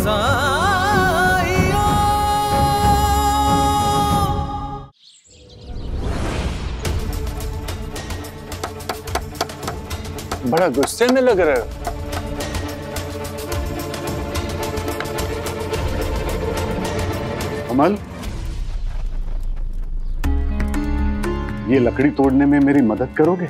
साइयों। बड़ा गुस्से में लग रहे हो। कमल, ये लकड़ी तोड़ने में मेरी मदद करोगे?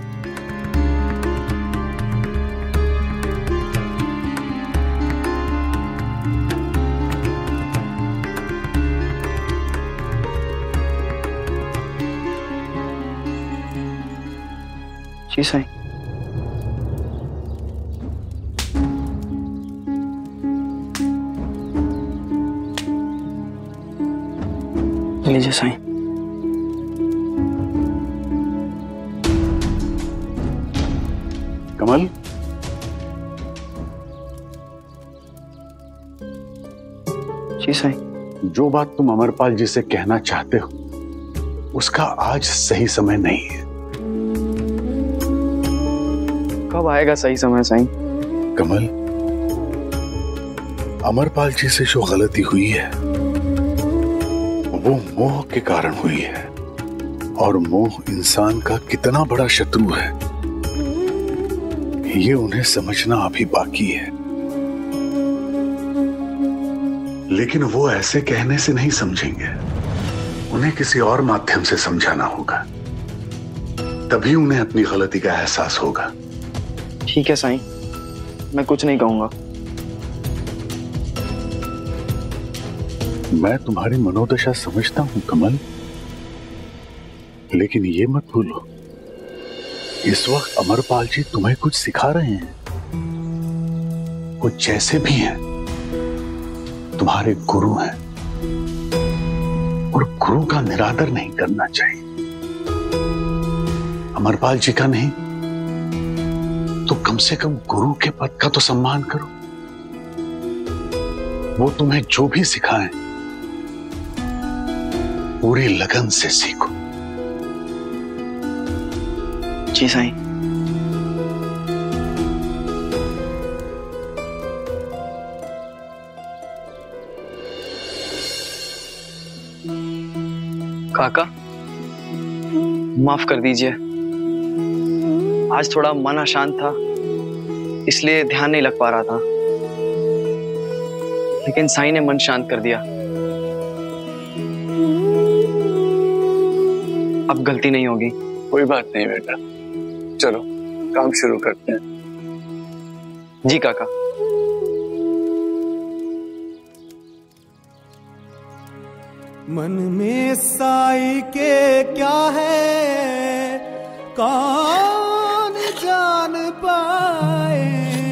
जी साईं। लीजिए साईं। कमल, जी साईं। जो बात तुम अमरपाल जी से कहना चाहते हो उसका आज सही समय नहीं है। कब आएगा सही समय साईं? कमल, अमरपाल जी से जो गलती हुई है वो मोह के कारण हुई है, और मोह इंसान का कितना बड़ा शत्रु है ये उन्हें समझना अभी बाकी है। लेकिन वो ऐसे कहने से नहीं समझेंगे, उन्हें किसी और माध्यम से समझाना होगा, तभी उन्हें अपनी गलती का एहसास होगा। ठीक है साईं, मैं कुछ नहीं कहूंगा। मैं तुम्हारी मनोदशा समझता हूं कमल, लेकिन ये मत भूलो इस वक्त अमरपाल जी तुम्हें कुछ सिखा रहे हैं। वो जैसे भी हैं तुम्हारे गुरु हैं, और गुरु का निरादर नहीं करना चाहिए। अमरपाल जी का नहीं तो कम से कम गुरु के पद का तो सम्मान करो। वो तुम्हें जो भी सिखाएं पूरी लगन से सीखो। जी साईं। काका, माफ कर दीजिए, आज थोड़ा मन अशांत था इसलिए ध्यान नहीं लग पा रहा था, लेकिन साईं ने मन शांत कर दिया। अब गलती नहीं होगी। कोई बात नहीं बेटा, चलो काम शुरू करते हैं। जी काका। मन में साई के क्या है कौन जान पाए।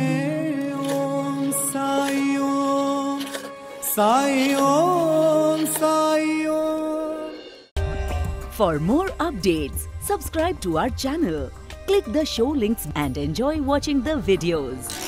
ओम साई ओम साई ओम साई ओम। For more updates, subscribe to our channel, click the show links and enjoy watching the videos.